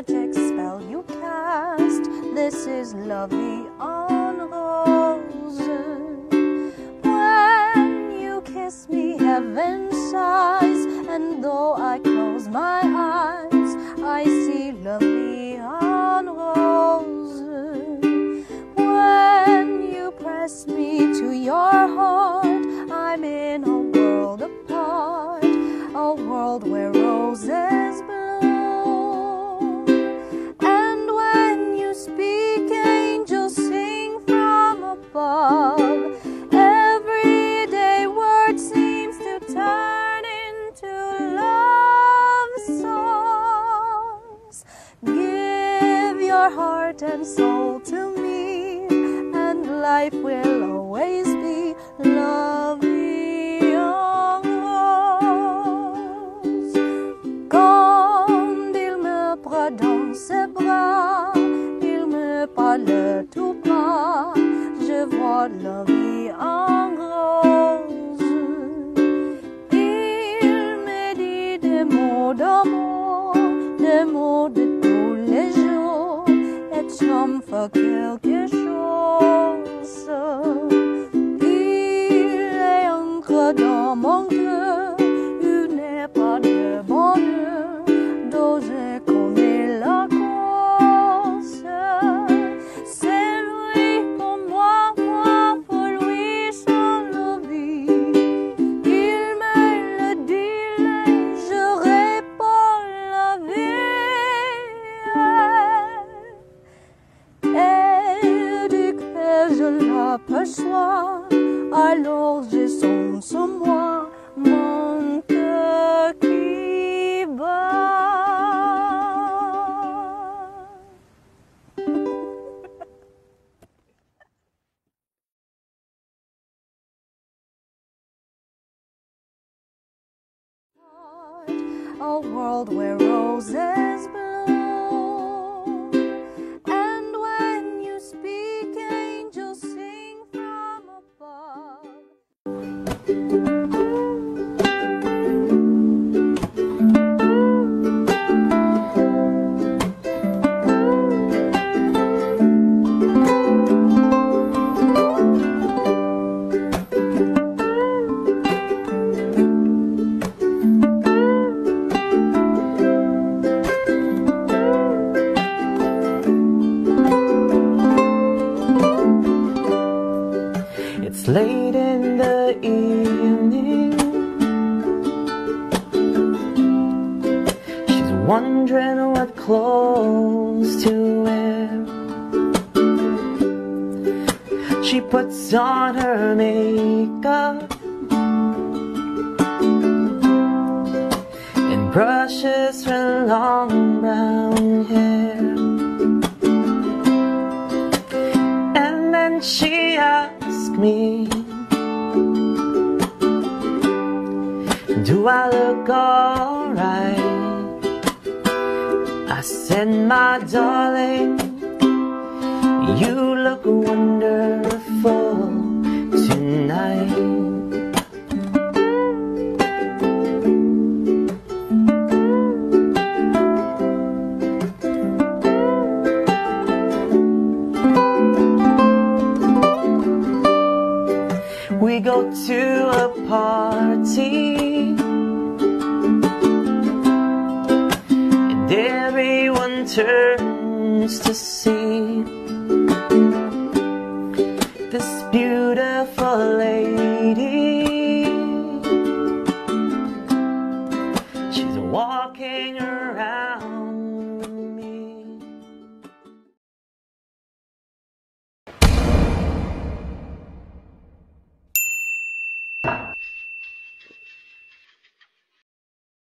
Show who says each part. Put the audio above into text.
Speaker 1: magic spell you cast. This is La Vie en Rose. When you kiss me, heaven sighs, and though I close my eyes, I see La Vie en Rose. When you press me to your heart, I'm in a world apart, a world where roses bloom. And when you speak, angels sing from above. Everyday word seems to turn into love songs. Give your heart and soul to me, and life will always be La Vie en Rose. Quand il me prend dans ses bras, il me parle tout bas, je vois la vie en rose. Il me dit des mots d'amour, des mots de tous les jours, et ça me fait quelque chose. Il est encore dans mon cœur, il n'est pas de bonheur, d'oser connaître la cause. C'est lui pour moi, moi pour lui sans la vie. Il me le dit, je réponds la vie. Et du que je l'aperçois, alors je sens sur moi mon cœur qui bat. A world where roses bloom, and when you speak, angels sing from above.
Speaker 2: It's late in the evening, she's wondering what clothes to wear. She puts on her makeup and brushes her long brown hair, and then she asks me, do I look alright? I said, my darling, you look wonderful tonight. We go to a party, and everyone turns to see this beautiful lady. She's walking around